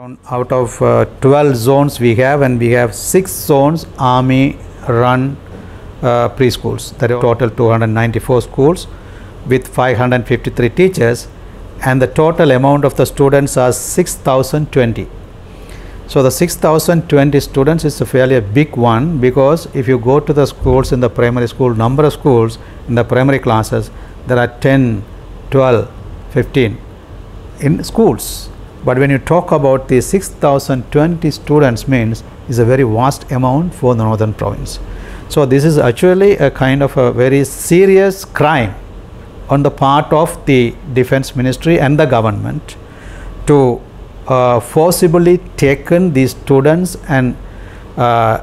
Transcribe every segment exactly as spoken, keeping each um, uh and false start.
Out of uh, twelve zones we have, and we have six zones army run uh, preschools. There are total two hundred ninety-four schools with five hundred fifty-three teachers, and the total amount of the students are six thousand twenty. So the six thousand twenty students is a fairly a big one, because if you go to the schools in the primary school, number of schools in the primary classes, there are ten, twelve, fifteen in schools. But when you talk about the six thousand twenty students, means is a very vast amount for the northern province. So this is actually a kind of a very serious crime on the part of the Defense Ministry and the government to uh, forcibly taken these students and uh,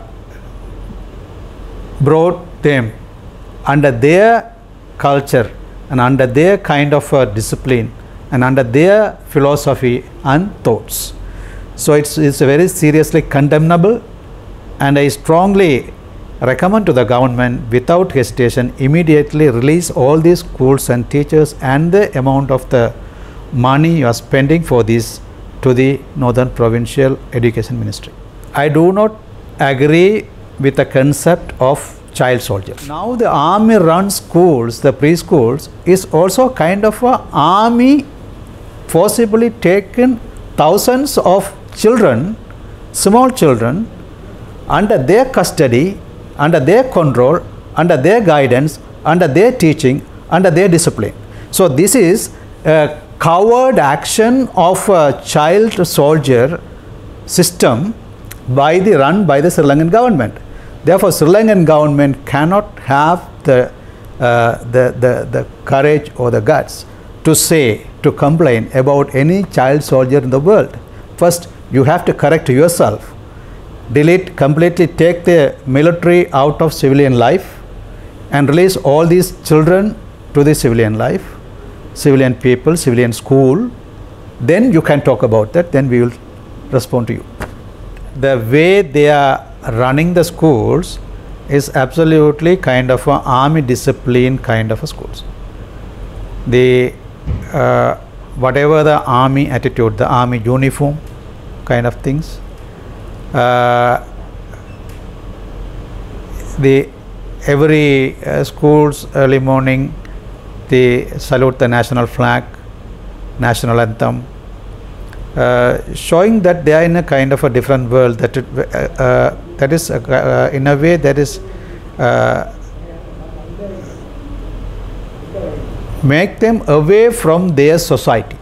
brought them under their culture and under their kind of uh, discipline and under their philosophy and thoughts. So it's, it's very seriously condemnable, and I strongly recommend to the government without hesitation immediately release all these schools and teachers and the amount of the money you are spending for this to the Northern Provincial Education Ministry. I do not agree with the concept of child soldier. Now the army run schools, the preschools, is also kind of a army forcibly taken thousands of children, small children, under their custody, under their control, under their guidance, under their teaching, under their discipline. So this is a coward action of a child soldier system by the run by the Sri Lankan government. Therefore, Sri Lankan government cannot have the, uh, the, the, the courage or the guts to say, to complain about any child soldier in the world. First, you have to correct yourself. Delete, completely take the military out of civilian life and release all these children to the civilian life, civilian people, civilian school. Then you can talk about that, then we will respond to you. The way they are running the schools is absolutely kind of an army discipline kind of a schools. The uh, whatever the army attitude, the army uniform kind of things, uh, the every uh, schools early morning they salute the national flag, national anthem, uh, showing that they are in a kind of a different world, that it, uh, uh, that is uh, uh, in a way that is uh, make them away from their society.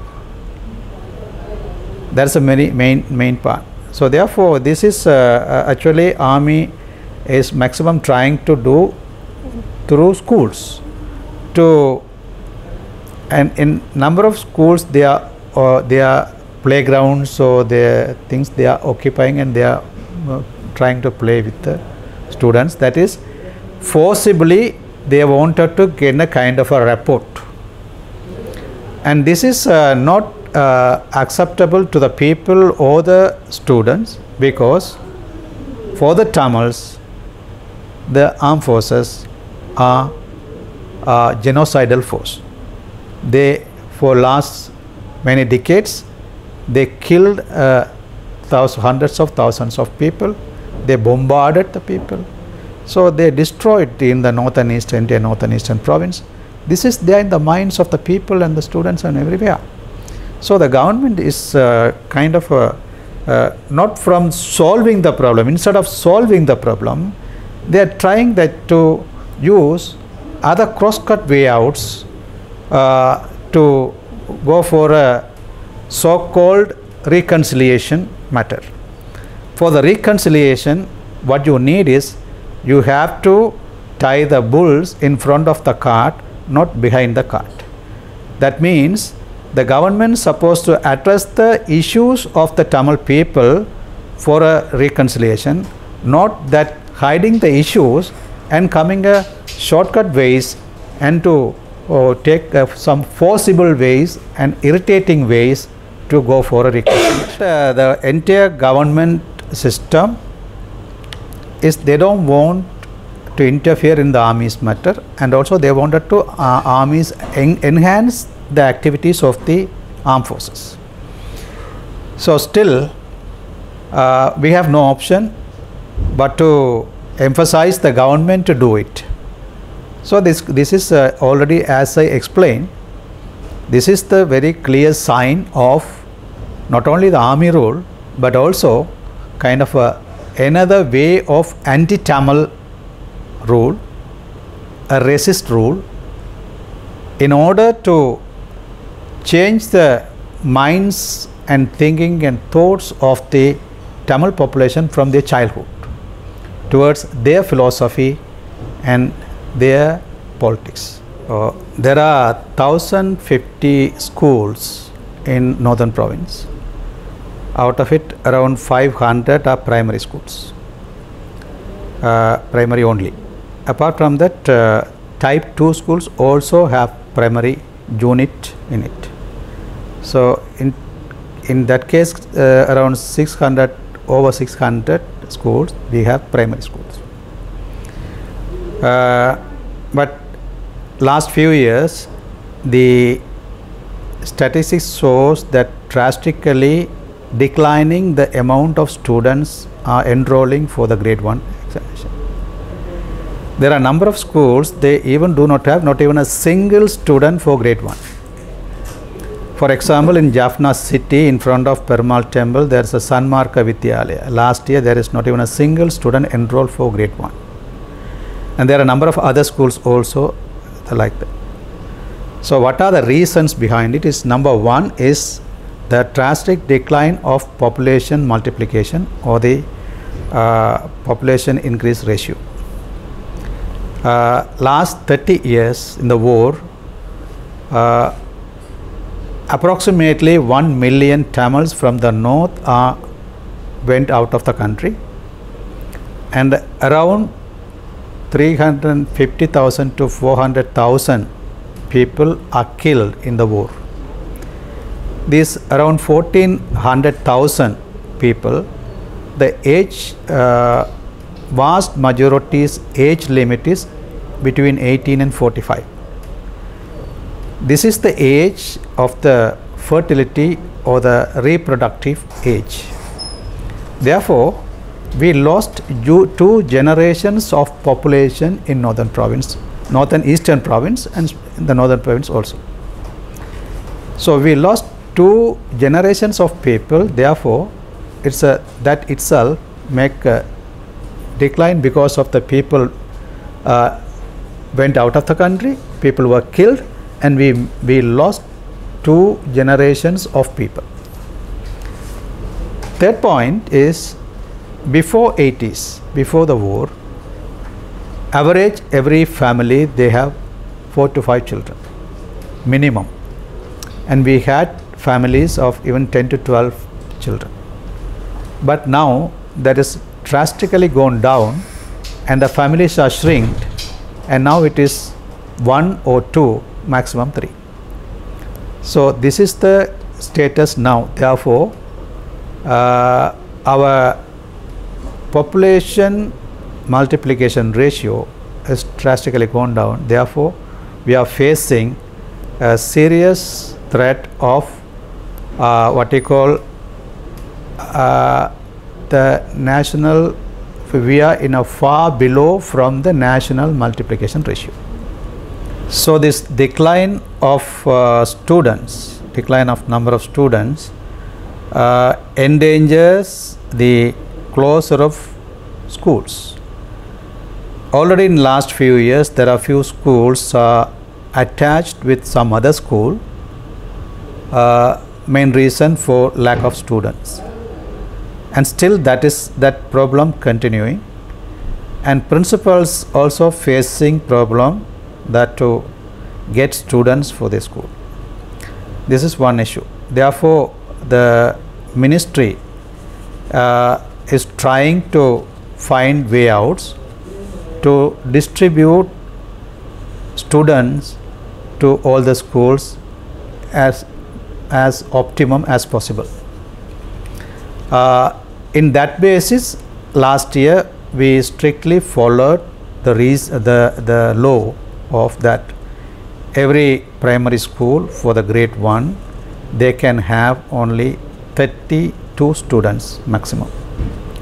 That's a very main main part. So therefore, this is uh, actually army is maximum trying to do through schools. To and in number of schools, they are uh, they are playgrounds, so they things they are occupying, and they are uh, trying to play with the students. That is forcibly they wanted to get a kind of a report. And this is uh, not uh, acceptable to the people or the students, because for the Tamils, the armed forces are a genocidal force. They, for last many decades, they killed uh, thousands, hundreds of thousands of people. They bombarded the people. So they destroyed in the northern east, India, northern eastern province. This is there in the minds of the people and the students and everywhere. So the government is uh, kind of a, uh, not from solving the problem. Instead of solving the problem, they are trying that to use other cross-cut way outs uh, to go for a so-called reconciliation matter. For the reconciliation, what you need is you have to tie the bulls in front of the cart, not behind the cart. That means the government is supposed to address the issues of the Tamil people for a reconciliation, not that hiding the issues and coming a shortcut ways and to uh, take uh, some forcible ways and irritating ways to go for a reconciliation. Uh, the entire government system is they don't want to interfere in the army's matter, and also they wanted to uh, armies en enhance the activities of the armed forces. So still uh, we have no option but to emphasize the government to do it. So this this is uh, already, as I explained, this is the very clear sign of not only the army rule but also kind of a, another way of anti-Tamil rule, a racist rule, in order to change the minds and thinking and thoughts of the Tamil population from their childhood towards their philosophy and their politics. Uh, there are one thousand fifty schools in northern province. Out of it, around five hundred are primary schools, uh, primary only. Apart from that, uh, type two schools also have primary unit in it. So in in that case, uh, around six hundred, over six hundred schools, we have primary schools. Uh, but last few years, the statistics shows that drastically declining the amount of students are enrolling for the grade one examination. There are a number of schools, they even do not have not even a single student for grade one. For example, in Jaffna city, in front of Perumal temple, there is a Sanmarka Vidyalaya. Last year, there is not even a single student enrolled for grade one. And there are a number of other schools also like that. So what are the reasons behind it? Is number one is the drastic decline of population multiplication or the uh, population increase ratio. Uh, last thirty years in the war, uh, approximately one million Tamils from the north uh, went out of the country, and around three hundred fifty thousand to four hundred thousand people are killed in the war. These around fourteen hundred thousand people, the age, uh, vast majority's age limit is between eighteen and forty-five. This is the age of the fertility or the reproductive age. Therefore, we lost two generations of population in northern province, northern eastern province, and the northern province also. So we lost two generations of people. Therefore, it's a that itself make a decline because of the people uh, went out of the country, people were killed, and we we lost two generations of people. Third point is, before eighties, before the war, average every family they have four to five children minimum, and we had families of even ten to twelve children. But now that is drastically gone down, and the families are shrinked, and now it is one or two, maximum three. So this is the status now. Therefore, uh, our population multiplication ratio has drastically gone down. Therefore, we are facing a serious threat of uh, what we call uh, the national, we are in a far below from the national multiplication ratio. So this decline of uh, students, decline of number of students uh, endangers the closure of schools. Already in last few years, there are few schools uh, attached with some other school, uh, main reason for lack of students. And still that is that problem continuing, and principals also facing problem that to get students for the school. This is one issue. Therefore, the ministry uh, is trying to find way outs to distribute students to all the schools as as optimum as possible. Uh, in that basis, last year we strictly followed the the the law of that every primary school for the grade one they can have only thirty-two students maximum.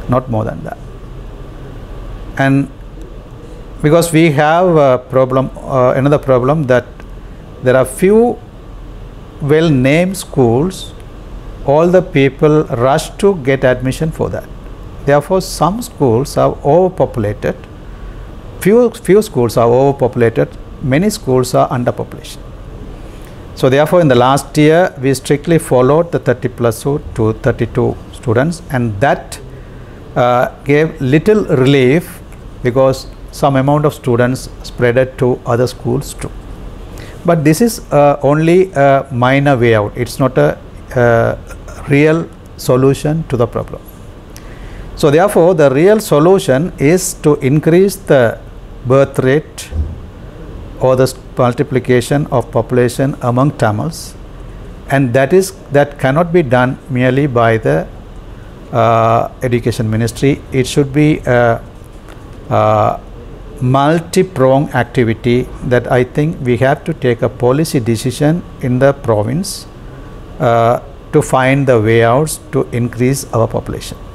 not more than that. And because we have a problem, uh, another problem, that there are few well named schools, all the people rush to get admission for that. Therefore, some schools are overpopulated, few few schools are overpopulated, many schools are underpopulation. So therefore, in the last year we strictly followed the thirty plus to thirty-two students, and that uh, gave little relief, because some amount of students spread to other schools too. But this is uh, only a minor way out. It's not a uh, real solution to the problem. So therefore, the real solution is to increase the birth rate or the multiplication of population among Tamils, and that is that cannot be done merely by the uh, Education Ministry. It should be a, a multi-pronged activity that I think we have to take a policy decision in the province uh, to find the way outs to increase our population.